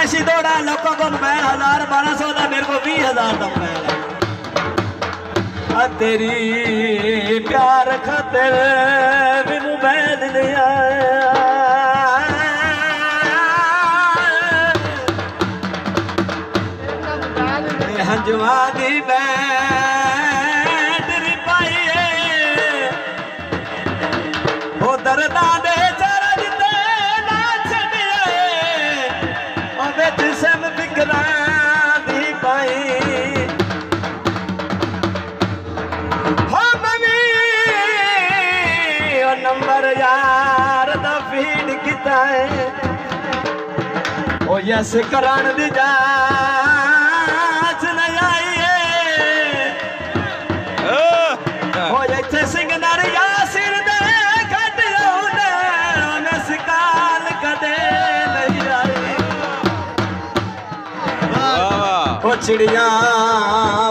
फरमाइशी दौड़ा लोगों को मोबाइल 1000-1200 का, मेरे को 20,000 का मोबाइल है। तेरी प्यार खातिर भी मोबाइल नहीं आया। हंजुआ दी बैटरी पाई है वो दर्दा दे चरज ते ना छड़िए ओ बिच सिम फिकरां दी पाई हो मवी ओ नंबर यार दा फीड किता है ओ यस करान दी जा सिंगनर यासीन दे खडियो ने मिसकाल कदे नहीं आई। ओ चिड़िया